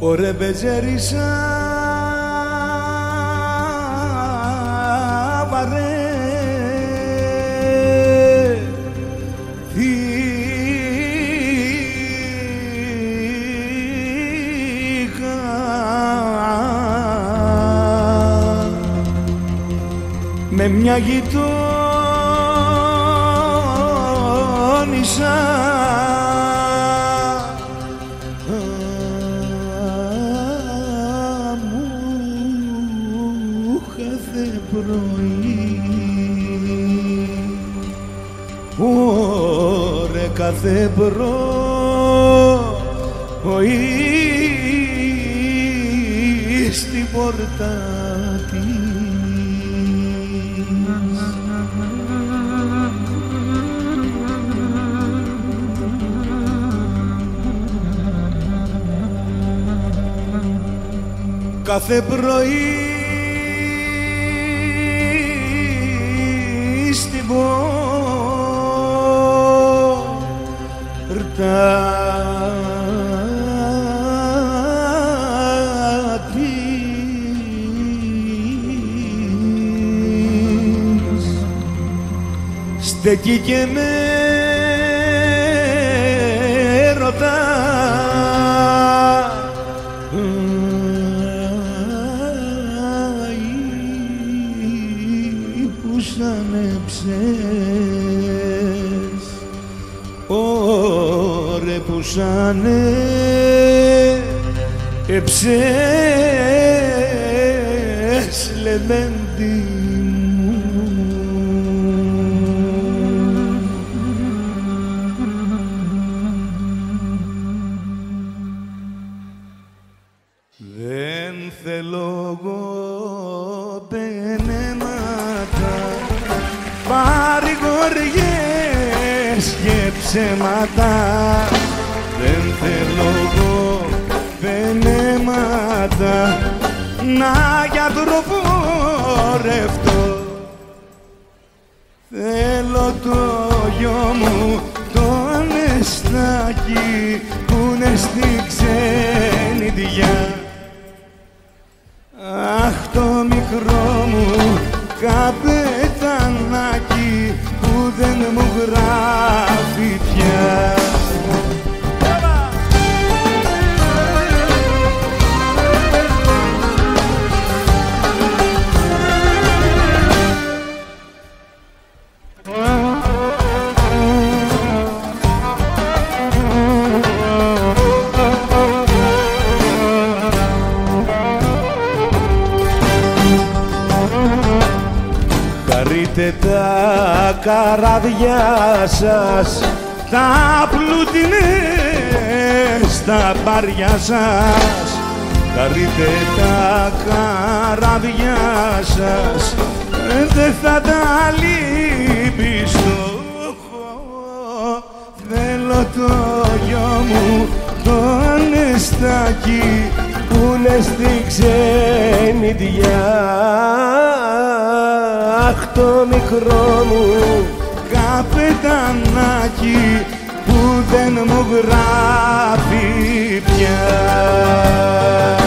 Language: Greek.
Ωρε μπετζέρισα βαρέ με μια γειτόνισσα μου κάθε πρωί, ωρε κάθε πρωί στην πόρτα της. Κάθε πρωί στην πόρτα της στέκει και με ρωτά ωρε που σαν έψες λεβέντη μου. Δεν θέλω εγώ πενέματα, παρηγοριές και ψέματα. Δεν θέλω εγώ πενέματα να γιατροπορευτώ. Θέλω το γιο μου τον Εστάκη που είναι στη ξενιδιά. Αχ, το μικρό μου καπετανάκι που δεν μου γράφει πια. Χαρείτε τα καράβια σας, τα πλούτινες τα μπάρια σας. Χαρείτε τα καράβια σας, δεν θα τα λυπήσω. Θέλω το γιο μου τον Εστάκη που είναι στη ξενιδιά. Αχ, το μικρό μου καπετανάκι που δεν μου γράφει πια.